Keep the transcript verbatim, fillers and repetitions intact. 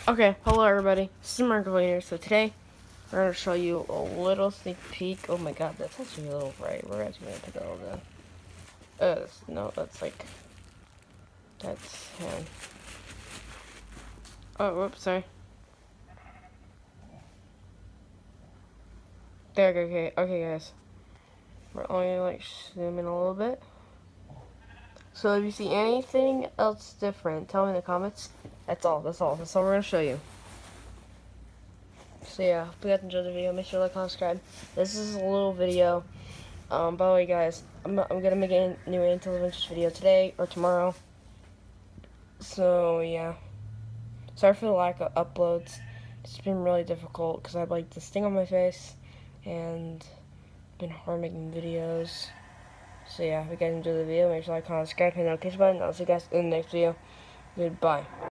Okay, hello everybody, this is Marco here. So today, we're going to show you a little sneak peek. Oh my god, that's actually a little bright. We're actually going to take that all down. Uh, that's, no, that's like, that's, yeah. Oh, whoops, sorry. There, okay, okay, okay guys. We're only like zooming a little bit. So if you see anything else different, tell me in the comments. That's all, that's all, that's all we're going to show you. So yeah, hope you guys enjoyed the video. Make sure to like, comment, subscribe. This is a little video. Um, by the way, guys, I'm, I'm gonna make a new Intel Adventures video today or tomorrow. So yeah, sorry for the lack of uploads. It's been really difficult because I have like this thing on my face, and it's been hard making videos. So yeah, if you guys enjoyed the video, make sure to like, comment, subscribe, hit the notification button. I'll see you guys in the next video. Goodbye.